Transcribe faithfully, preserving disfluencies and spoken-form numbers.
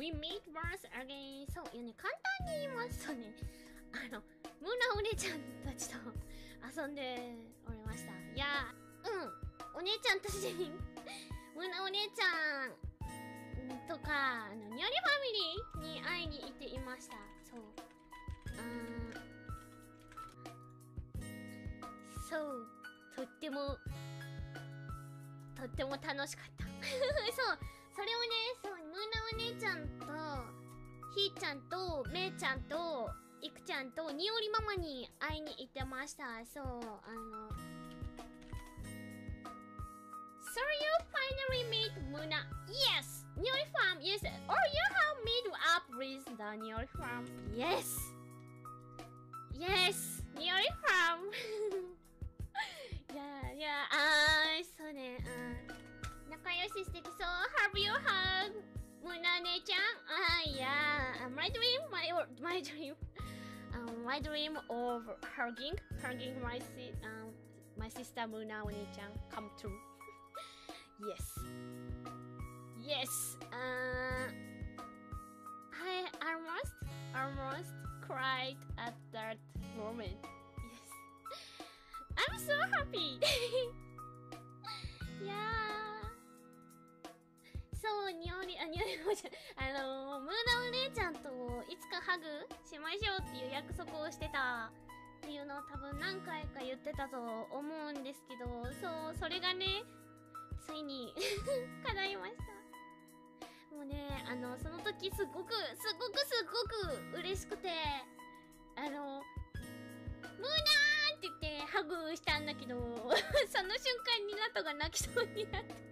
We meet once again. そう、いやね、簡単に言いますとね、あの、ムーナお姉ちゃんたちと遊んでおりました。いや、うん、お姉ちゃんたちに、ムーナお姉ちゃんとか、あの、ニョリファミリーに会いに行っていました。そう。あー、そう、とっても、とっても楽しかった。そう、それをね、そう、ムーナお姉ちゃんと、ひーちゃんと、めいちゃんと、いくちゃんと、におりママに会いに行ってました。そう、あの、So you finally meet Moona? Yes! Nyori farm, yes! Or you have meet up with the Nyori farm? Yes! Yes! Nyori farm! いやいや、あー、そうね、あー、仲良ししてきそう。Have you hug Moona 姉ちゃん？あー、いやー、my dream, my, my dream.Um, my dream of hugging, hugging my si um, my sister Moona お姉ちゃん come true. Yes. Yes. Uh, I almost, almost cried at that moment. Yes. I'm so happy. いやー。そう、におり、あ、におりもじゃ、あのー、ムーナお姉ちゃんといつかハグしましょうっていう約束をしてたっていうのを多分何回か言ってたと思うんですけど、そう、それがね、ついに叶いました。もうね、あの、その時すごく、すごくすごく嬉しくて、あの、ムーナーって言ってハグしたんだけど、その瞬間にナトが泣きそうになって。